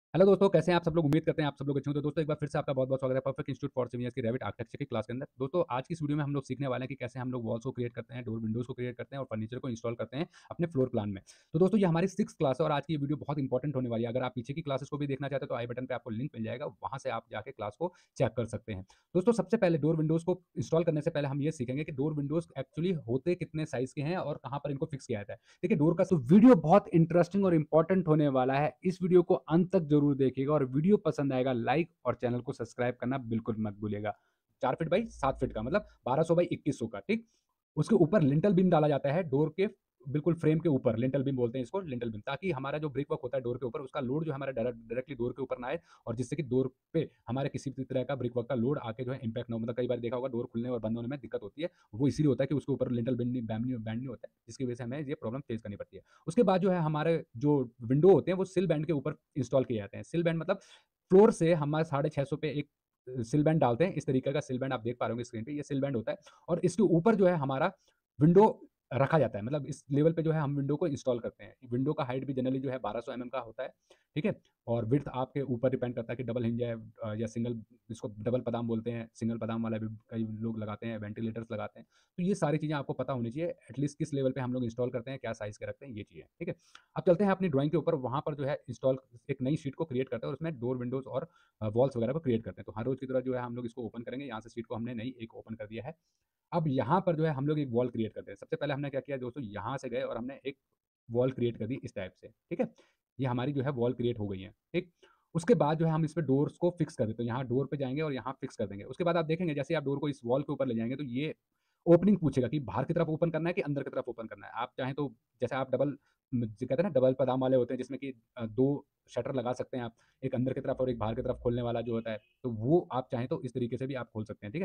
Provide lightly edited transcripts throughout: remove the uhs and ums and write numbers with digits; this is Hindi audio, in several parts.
हेलो दोस्तों, कैसे हैं आप सब लोग? उम्मीद करते हैं आप सब लोग अच्छे होंगे। तो दोस्तों एक बार फिर से आपका बहुत-बहुत स्वागत है परफेक्ट इंस्टीट्यूट फॉर सिविलियंस की रेविट आर्किटेक्चर की क्लास के अंदर। दोस्तों आज की इस वीडियो में हम लोग सीखने वाले हैं कि कैसे हम लोग वॉल्स को क्रिएट करते हैं, डोर विंडोज़ को क्रिएट करते हैं और फर्नीचर को इंस्टॉल करते हैं अपने फ्लोर प्लान में। तो दोस्तों ये हमारी 6th क्लास है और आज की ये वीडियो बहुत इंपॉर्टेंट होने वाली है। अगर आप पीछे की क्लासेस को भी देखना चाहते हैं तो आई बटन पे आपको लिंक मिल जाएगा, वहाँ से आप जाके क्लास को चेक कर सकते हैं। दोस्तों सबसे पहले डोर विंडोज़ को इंस्टॉल करने से पहले हम ये सीखेंगे कि डोर विंडोज़ एक्चुअली होते कितने साइज़ के हैं और कहाँ पर इनको फिक्स किया जाता है। देखिए डोर का वीडियो बहुत इंटरेस्टिंग और इंपॉर्टेंट होने वाला है। इस वीडियो को अंत तक जरूर देखिएगा और वीडियो पसंद आएगा लाइक और चैनल को सब्सक्राइब करना बिल्कुल मत भूलिएगा। 4 फीट बाई 7 फीट का मतलब 1200 बाई 2100 का, ठीक? उसके ऊपर लिंटल बीम डाला जाता है डोर के बिल्कुल फ्रेम के ऊपर, लिंटल बीम बोलते हैं इसको, लिंटल बीम, ताकि हमारा जो ब्रिक वर्क होता है डोर के ऊपर उसका लोड जो है हमारा डायरेक्टली डोर के ऊपर ना आए और जिससे कि डोर पे हमारे किसी भी तरह का ब्रिक वर्क का लोड आके जो है इम्पैक्ट ना हो। मतलब कई बार देखा होगा डोर खुलने और बंद होने में दिक्कत होती है, वो इसीलिए होता है कि उसके ऊपर लिंटल बैंड नहीं होता है, जिसकी वजह से हमें ये प्रॉब्लम फेस करनी पड़ती है। उसके बाद जो है हमारे जो विंडो होते हैं वो सिल बैंड के ऊपर इंस्टॉल किए जाते हैं। सिल बैंड मतलब फ्लोर से हमारे 650 पे एक सिल बैंड डालते हैं। इस तरीके का सिल बैंड आप देख पा रहे होंगे स्क्रीन पे, ये सिल बैंड होता है और इसके ऊपर जो है हमारा विंडो रखा जाता है। मतलब इस लेवल पे जो है हम विंडो को इंस्टॉल करते हैं। विंडो का हाइट भी जनरली जो है 1200 एमएम का होता है, ठीक है? और विड्थ आपके ऊपर डिपेंड करता है कि डबल हिंज है या सिंगल, इसको डबल पदाम बोलते हैं। सिंगल पदाम वाला भी कई लोग लगाते हैं, वेंटिलेटर्स लगाते हैं। तो ये सारी चीज़ें आपको पता होनी चाहिए एटलीस्ट किस लेवल पे हम लोग इंस्टॉल करते हैं, क्या साइज़ के रखते हैं, ये चीज़ें, ठीक है? अब चलते हैं अपनी ड्राइंग के ऊपर, वहाँ पर जो है इंस्टॉल एक नई शीट को क्रिएट करते हैं और उसमें डोर विंडोज़ और वॉल्स वगैरह को क्रिएट करते हैं। तो हर रोज़ की तरह जो है हम लोग इसको ओपन करेंगे। यहाँ से शीट को हमने नई एक ओपन कर दिया है। अब यहाँ पर जो है हम लोग एक वॉल क्रिएट करते हैं। सबसे पहले हमने क्या किया दोस्तों, यहाँ से गए और हमने एक वॉल क्रिएट कर दी इस टाइप से, ठीक है? ये हमारी जो है वॉल क्रिएट हो गई है, ठीक? उसके बाद जो है हम इसपे डोर्स को फिक्स कर देते हैं। यहाँ डोर पे जाएँगे और यहाँ फिक्स कर देंगे। उसके बाद आप देखेंगे जैसे ही आप डोर को इस वॉल के ऊपर ले जाएँगे तो ये ओपनिंग पूछेगा कि बाहर की तरफ ओपन करना है कि अंदर की तरफ ओपन करना है। आप चाहें तो जैसे आप डबल जो कहते हैं ना डबल पदाम वाले होते हैं जिसमें कि 2 शटर लगा सकते हैं आप, एक अंदर की तरफ और एक बाहर की तरफ खोलने वाला जो होता है, तो वो आप चाहें तो इस तरीके से भी आप खोल सकते हैं, ठीक है?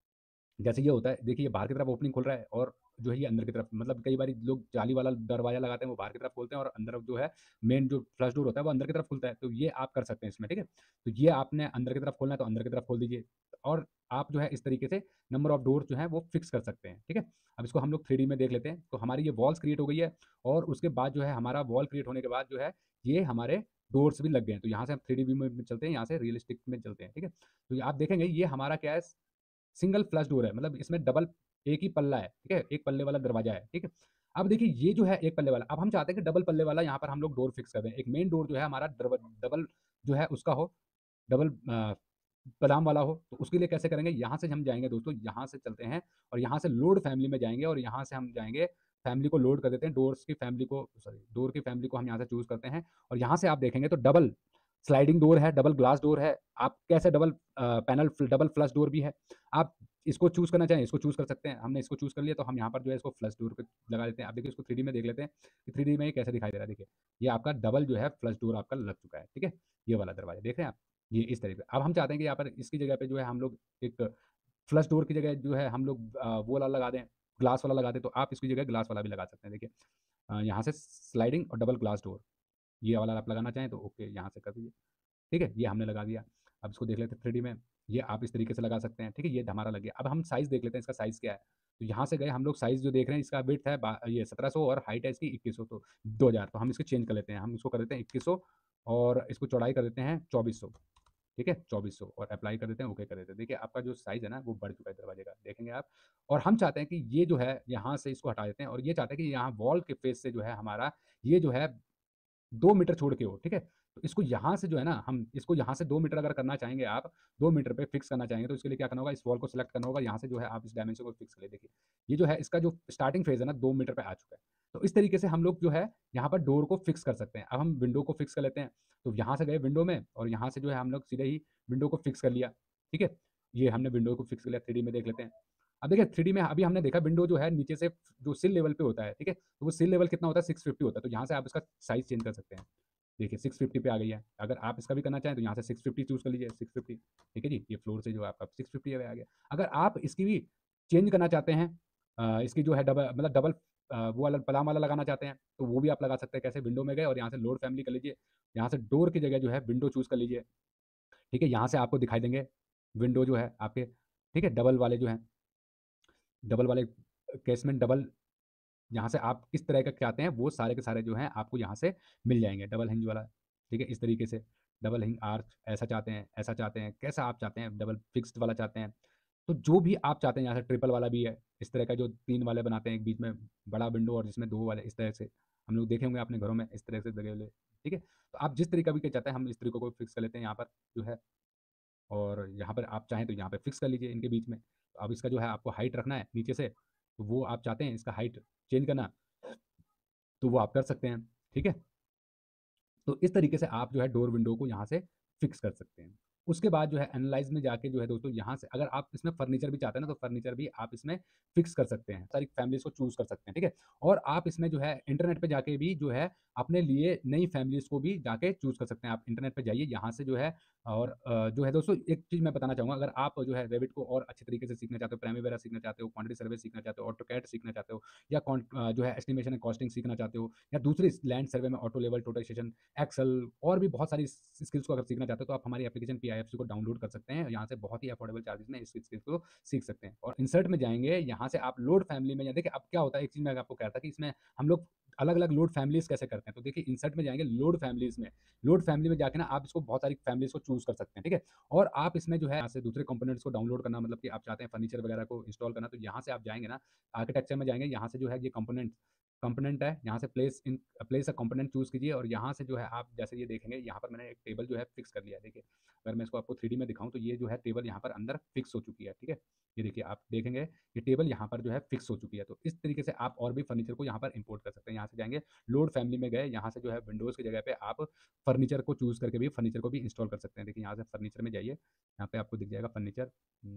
जैसे ये होता है, देखिए ये बाहर की तरफ ओपनिंग खुल रहा है और जो है ये अंदर की तरफ, मतलब कई बारी लोग जाली वाला दरवाज़ा लगाते हैं, वो बाहर की तरफ खोलते हैं और अंदर जो है मेन जो फ्लश डोर होता है वो अंदर की तरफ खुलता है। तो ये आप कर सकते हैं इसमें, ठीक है? तो ये आपने अंदर की तरफ खोलना है तो अंदर की तरफ खोल दीजिए और आप जो है इस तरीके से नंबर ऑफ डोर्स जो है वो फिक्स कर सकते हैं, ठीक है? अब इसको हम लोग 3D में देख लेते हैं। तो हमारी ये वॉल्स क्रिएट हो गई है और उसके बाद जो है हमारा वॉल क्रिएट होने के बाद जो है ये हमारे डोर्स भी लग गए हैं। तो यहाँ से हम 3D व्यू में चलते हैं, यहाँ से रियलिस्टिक में चलते हैं, ठीक है? तो ये आप देखेंगे ये हमारा क्या है, सिंगल फ्लश डोर है, मतलब इसमें डबल एक ही पल्ला है, ठीक है? एक पल्ले वाला दरवाज़ा है, ठीक है? अब देखिए ये जो है एक पल्ले वाला, अब हम चाहते हैं कि डबल पल्ले वाला यहाँ पर हम लोग डोर फिक्स कर दें। एक मेन डोर जो है हमारा डबल जो है उसका हो, डबल बादाम वाला हो, तो उसके लिए कैसे करेंगे? यहाँ से हम जाएँगे दोस्तों, यहाँ से चलते हैं और यहाँ से लोड फैमिली में जाएँगे और यहाँ से हम जाएँगे, फैमिली को लोड कर देते हैं, डोर्स की फैमिली को, सॉरी, डोर की फैमिली को हम यहाँ से चूज़ करते हैं और यहाँ से आप देखेंगे तो डबल स्लाइडिंग डोर है, डबल ग्लास डोर है, आप कैसे double panel double flush door भी है। आप इसको चूज़ करना चाहें, इसको चूज़ कर सकते हैं। हमने इसको चूज़ कर लिया तो हम यहाँ पर जो है इसको फ्लश डोर पे लगा देते हैं। अब देखिए इसको 3D में देख लेते हैं कि 3D में ये कैसे दिखाई दे रहा है, देखिए। ये आपका डबल जो है फ्लश डोर आपका लग चुका है, ठीक है? ये वाला दरवाज़ा देख रहे हैं आप? ये इस तरीके से। अब हम चाहते हैं कि यहाँ पर इसकी जगह पे जो है हम लोग एक फ्लश डोर की जगह जो है हम लोग वो वाला लगा दें, ग्लास वाला लगा दें, तो आप इसकी जगह ग्लास वाला भी लगा सकते हैं, देखिए। यहाँ से स्लाइडिंग और डबल ग्लास डोर, ये वाला आप लगाना चाहें तो ओके, यहाँ से कर दीजिए। ठीक है? ये हमने लगा दिया। अब इसको देख लेते हैं 3D में, ये आप इस तरीके से लगा सकते हैं, ठीक है? ये हमारा लग गया। अब हम साइज़ देख लेते हैं, इसका साइज़ क्या है? तो यहाँ से गए हम लोग, साइज़ जो देख रहे हैं इसका विड्थ है ये 1700 और हाइट है इसकी 2100, तो 2000, तो हम इसको चेंज कर लेते हैं। हम इसको कर देते हैं 2100 और इसको चौड़ाई कर देते हैं 2400, ठीक है? 2400 और एप्लाई कर देते हैं, ओके कर देते हैं। देखिए आपका जो साइज़ है ना वो बढ़ चुका है दरवाज़े का, देखेंगे आप। और हम चाहते हैं कि ये जो है यहाँ से इसको हटा देते हैं और ये चाहते हैं कि यहाँ वॉल के फेस से जो है हमारा ये जो है 2 मीटर छोड़ के हो, ठीक है? तो इसको यहाँ से जो है ना, हम इसको यहाँ से 2 मीटर अगर करना चाहेंगे आप, 2 मीटर पे फिक्स करना चाहेंगे, तो इसके लिए क्या करना होगा, इस वॉल को सिलेक्ट करना होगा, यहाँ से जो है आप इस डायमेंशन को फिक्स कर लें, देखिए। ये जो है इसका जो स्टार्टिंग फेज़ है ना 2 मीटर पे आ चुका है। तो इस तरीके से हम लोग जो है यहाँ पर डोर को फिक्स कर सकते हैं। अब हम विंडो को फिक्स कर लेते हैं। तो यहाँ से गए विंडो में और यहाँ से जो है हम लोग सीधे ही विंडो को फिक्स कर लिया, ठीक है? ये हमने विंडो को फिक्स कर लिया, 3D में देख लेते हैं। अब देखिए 3D में अभी हमने देखा विंडो जो है नीचे से जो सिल लेवल पे होता है, ठीक है? तो वो सिल लेवल कितना होता है, 650 होता है, तो यहाँ से आप इसका साइज़ चेंज कर सकते हैं। देखिए 650 पे आ गई है। अगर आप इसका भी करना चाहें तो यहाँ से 650 चूज़ कर लीजिए, 650, ठीक है जी? ये फ्लोर से जो आपका 650 पे आ गया। अगर आप इसकी भी चेंज करना चाहते हैं, इसकी जो है डबल, मतलब डबल वो वाला पलाम वाला लगाना चाहते हैं, तो वो भी आप लगा सकते हैं। कैसे? विंडो में गए और यहाँ से लोड फैमिली कर लीजिए। यहाँ से डोर की जगह जो है विंडो चूज़ कर लीजिए, ठीक है? यहाँ से आपको दिखाई देंगे विंडो जो है आपके, ठीक है? डबल वाले जो हैं, डबल वाले केसमेंट डबल, यहाँ से आप किस तरह का चाहते हैं वो सारे के सारे जो हैं आपको यहाँ से मिल जाएँगे, डबल हिंज वाला। ठीक है? इस तरीके से डबल हिंग आर्च ऐसा चाहते हैं, ऐसा चाहते हैं, कैसा आप चाहते हैं, डबल फिक्स्ड वाला चाहते हैं। तो जो भी आप चाहते हैं, यहाँ से ट्रिपल वाला भी है, इस तरह का जो 3 वाले बनाते हैं, एक बीच में बड़ा विंडो और जिसमें 2 वाले, इस तरह से हम लोग देखे होंगे अपने घरों में इस तरह से लगे हुए, ठीक है? तो आप जिस तरीका भी के चाहते हैं, हम इस तरीकों को फिक्स कर लेते हैं यहाँ पर जो है, और यहाँ पर आप चाहें तो यहाँ पे फिक्स कर लीजिए इनके बीच में। तो अब इसका जो है आपको हाइट रखना है नीचे से, तो वो आप चाहते हैं इसका हाइट चेंज करना, तो वो आप कर सकते हैं, ठीक है? तो इस तरीके से आप जो है डोर विंडो को यहाँ से फिक्स कर सकते हैं। उसके बाद जो है एनालाइज़ में जाके जो है दोस्तों, यहाँ से अगर आप इसमें फर्नीचर भी चाहते हैं ना, तो फर्नीचर भी आप इसमें फिक्स कर सकते हैं। सारी फैमिलीज़ को चूज़ कर सकते हैं, ठीक है? और आप इसमें जो है इंटरनेट पे जाके भी जो है अपने लिए नई फैमिलीज़ को भी जाके चूज़ कर सकते हैं। आप इंटरनेट पे जाइए यहाँ से जो है, और जो है दोस्तों एक चीज़ मैं बताना चाहूँगा, अगर आप जो है रेविट को और अच्छे तरीके से सीखना चाहते हो, प्राइमेवेरा सीखना चाहते हो, क्वांटिटी सर्वे सीखना चाहते हो, ऑटोकैड सीखना चाहते हो, या जो है एस्टिमेशन एंड कॉस्टिंग सीखना चाहते हो, या दूसरी लैंड सर्वे में ऑटो लेवल, टोटलाइज़ेशन, एक्सेल और भी बहुत सारी स्किल्स को अगर सीखना चाहते हो, तो आप हमारी एप्लीकेशन पीआईएफसी को डाउनलोड कर सकते हैं। यहाँ से बहुत ही अफोर्डेबल चार्जेस में इस स्किल्स को सीख सकते हैं। और इंसर्ट में जाएँगे, यहाँ से आप लोड फैमिली में, या देखिए अब क्या होता है, एक चीज़ मैं आपको कह रहा था कि इसमें हम लोग अलग-अलग लोड फैमिलीज़ कैसे करते हैं। तो देखिए इंसर्ट में जाएँगे, लोड फैमिलीज़ में, लोड फैमिली में जाके ना आप इसको बहुत सारी फैमिलीज़ को चूज़ कर सकते हैं, ठीक है? और आप इसमें जो है यहाँ से दूसरे कंपोनेंट्स को डाउनलोड करना, मतलब कि आप चाहते हैं फर्नीचर वगैरह को इंस्टॉल करना, तो यहाँ से आप जाएँगे ना, आर्किटेक्चर में जाएँगे, यहाँ से जो है ये कंपोनेंट है, यहाँ से प्लेस अ कंपोनेंट चूज़ कीजिए, और यहाँ से जो है आप जैसे ये देखेंगे, यहाँ पर मैंने एक टेबल जो है फिक्स कर लिया है। देखिए, अगर मैं इसको आपको 3D में दिखाऊँ, तो ये जो है टेबल यहाँ पर अंदर फिक्स हो चुकी है, ठीक है? ये देखिए, आप देखेंगे ये टेबल यहाँ पर जो है फिक्स हो चुकी है। तो इस तरीके से आप और भी फर्नीचर को यहाँ पर इंपोर्ट कर सकते हैं। यहाँ से जाएँगे, लोड फैमिली में गए, यहाँ से जो है विंडोज़ की जगह पे आप फर्नीचर को चूज़ करके भी फर्नीचर को भी इंस्टॉल कर सकते हैं। देखिए, यहाँ से फर्नीचर में जाइए, यहाँ पे आपको दिख जाएगा फर्नीचर,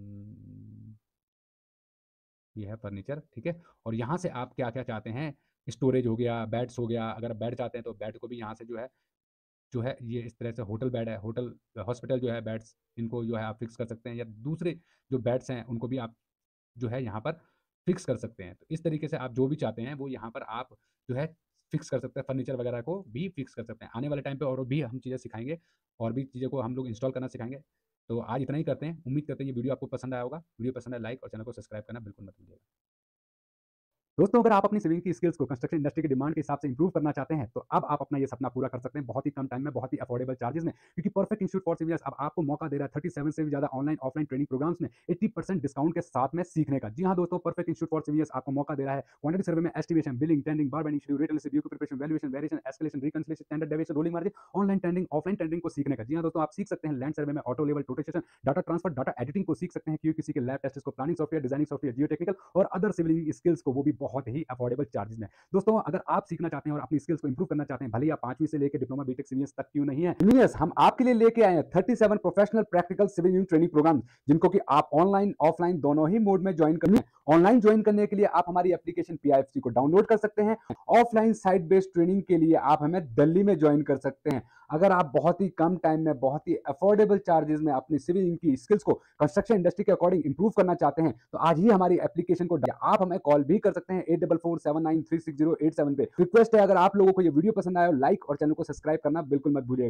ये है फर्नीचर, ठीक है? और यहाँ से आप क्या-क्या चाहते हैं, स्टोरेज हो गया, बेड्स हो गया, अगर आप बेड चाहते हैं तो बेड को भी यहाँ से जो है ये इस तरह से होटल बेड है, होटल हॉस्पिटल जो है बेड्स, इनको जो है आप फिक्स कर सकते हैं, या दूसरे जो बेड्स हैं उनको भी आप जो है यहाँ पर फिक्स कर सकते हैं। तो इस तरीके से आप जो भी चाहते हैं वो यहाँ पर आप जो है फिक्स कर सकते हैं, फर्नीचर वगैरह को भी फिक्स कर सकते हैं। आने वाले टाइम पे और भी हम चीज़ें सिखाएँगे, और भी चीज़ों को हम लोग इंस्टॉल करना सिखाएँगे। तो आज इतना ही करते हैं। उम्मीद करते हैं ये वीडियो आपको पसंद आया होगा। वीडियो पसंद आए लाइक और चैनल को सब्सक्राइब करना बिल्कुल मत भूलिएगा। दोस्तों, अगर आप अपनी सेविंग की स्किल्स को कंस्ट्रक्शन इंडस्ट्री की डिमांड के हिसाब से इंप्रूव करना चाहते हैं, तो अब आप अपना ये सपना पूरा कर सकते हैं बहुत ही कम टाइम में, बहुत ही अफोर्डेबल चार्जेस में। क्योंकि परफेक्ट इंस्टीट्यूट फॉर सिविलियर्स अब आपको मौका दे रहा है 37 से भी ज़्यादा ऑनलाइन ऑफलाइन ट्रेनिंग प्रोग्राम्स में 80% डिस्काउंट के साथ में सीखने का। जी हाँ दोस्तों, परफेक्ट इंस्टीट्यूट फॉर सिविलियर्स आपको मौका दे रहा है क्वांटिटी सर्वे में estimation, billing, tendering, bar binding, schedule, return receive, preparation, valuation, variation, escalation, reconciliation, standard deviation, rolling margin, online tendering, offline tendering को सीखने का। जी हाँ दोस्तों, आप सीख सकते हैं लैंड सर्वे में auto level, totalization, data transfer, data editing को सीख सकते हैं, क्योंकि किसी के लैब टेस्ट को, planning software, designing software, geo technical और अदर सिविल स्किल्स को, वो भी बहुत ही अफोर्डेबल चार्जेस में। दोस्तों, अगर आप सीखना चाहते हैं और अपनी स्किल्स को इंप्रूव करना चाहते हैं, भले ही आप 5वीं से लेकर डिप्लोमा बीटेक सीनियर्स तक क्यों नहीं है, इंजीनियर्स हम आपके लिए लेके आए हैं 37 professional practical civil engineering training programme, जिनको कि आप ऑनलाइन ऑफलाइन दोनों ही मोड में ज्वाइन करनी है। ऑनलाइन ज्वाइन करने के लिए आप हमारी एप्लीकेशन पीआईएफसी को डाउनलोड कर सकते हैं। ऑफलाइन साइट बेस्ड ट्रेनिंग के लिए आप हमें दिल्ली में ज्वाइन कर सकते हैं। अगर आप बहुत ही कम टाइम में, बहुत ही अफोर्डेबल चार्जेस में अपनी सिविल की स्किल्स को कंस्ट्रक्शन इंडस्ट्री के अकॉर्डिंग इंप्रूव करना चाहते हैं, तो आज ही हमारी एप्लीकेशन को आप हमें कॉल भी कर सकते हैं 8447936087 पे। रिक्वेस्ट है, अगर आप लोगों को ये वीडियो पसंद आया, लाइक और चैनल को सब्सक्राइब करना बिल्कुल मत भूलिएगा।